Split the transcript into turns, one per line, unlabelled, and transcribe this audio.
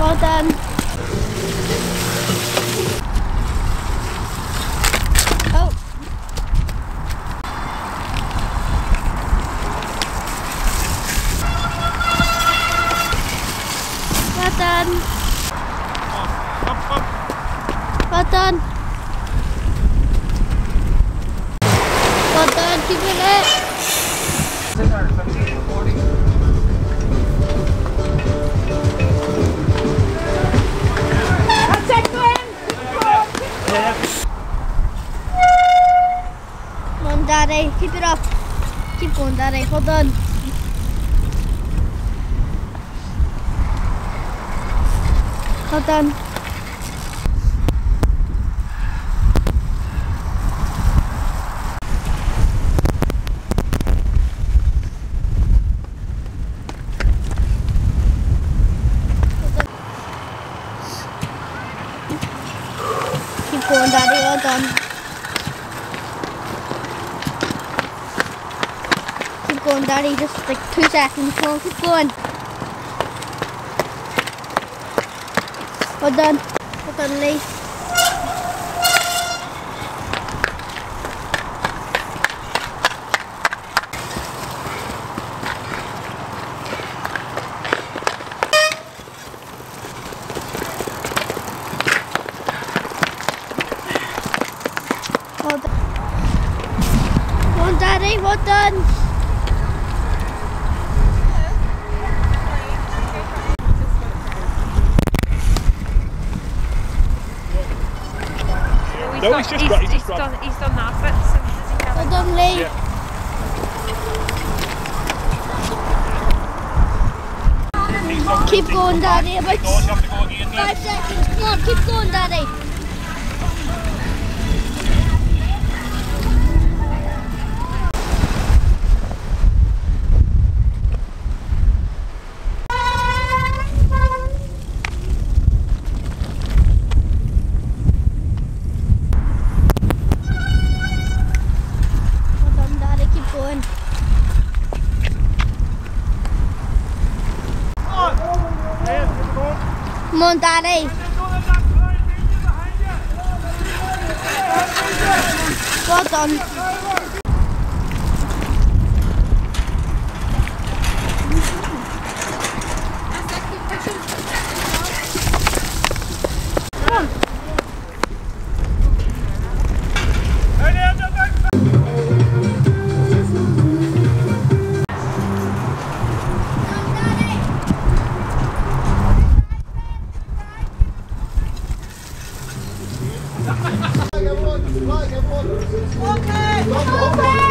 Well done. Oh. Well done. Well done. Well done, keep it lit. Come on, Daddy, keep it up. Keep going, Daddy, well done. Well done. Keep going, Daddy, well done. Keep going, Daddy, just like 2 seconds. Come on, keep going. Well done. Well done, Lee. Well done. Come on, Daddy, well done.
No, he's done that bit. So
Well done, Lee.
Yeah.
Keep going, Daddy. About
You have to go again.
5 seconds. Come on, keep going, Daddy. Well done, Daddy. Keep going. Come on, Daddy. Well done. Come on. Okay.